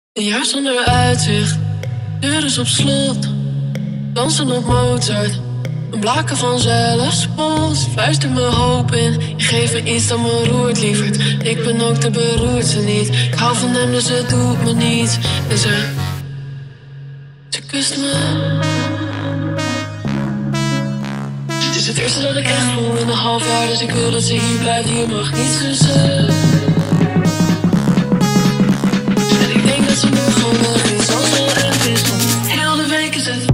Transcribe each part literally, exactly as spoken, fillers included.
Een jaar zonder uitzicht, deur is op slot. Dansen op Mozart, een blaken van zelfspot. Fluister me hoop in, je geeft me iets dat me roert, lieverd. Ik ben ook de beroerdste niet. Ik hou van hem, dus het doet me niets. En ze, ze kust me. Het is het eerste dat ik echt voel in een half jaar, dus ik wil dat ze hier blijft. Hier mag niets tussen. En ik denk dat ze morgen weg is, als wel erg is, want heel de week is het.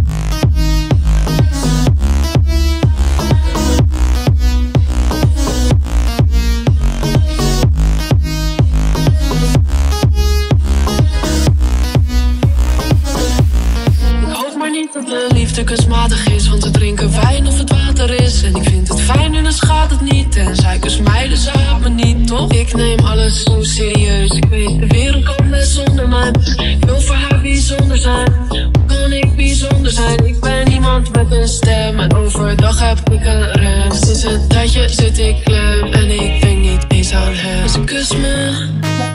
Dat de liefde kunstmatig is, want we drinken wijn of het water is. En ik vind het fijn en dan schaadt het niet. En zij kust mij, dus zij houdt me niet, toch? Ik neem alles zo serieus. Ik weet, de wereld kan best zonder mij. Ik wil voor haar bijzonder zijn. Hoe kan ik bijzonder zijn? Ik ben iemand met een stem. En overdag heb ik een rem. Sinds een tijdje zit ik klem. En ik denk niet eens aan hem. Ze kust me.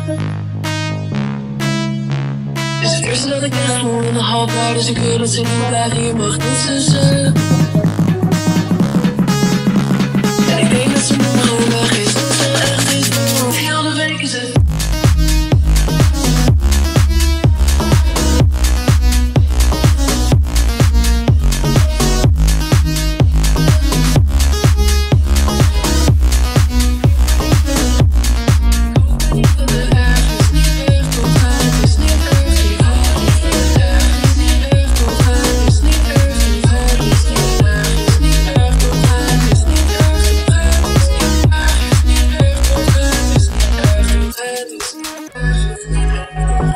Het is het eerste dat ik echt voel in een half jaar, dus ik wil dat ze niet blijft. Hier mag niets tussen. En ik denk dat ze morgen weg is, dat ze wel echt is, want heel de week is het.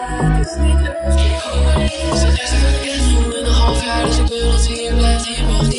Dus het eerste dat ik echt voel in een half jaar, dus ik wil dat ze hier blijft. Hier mag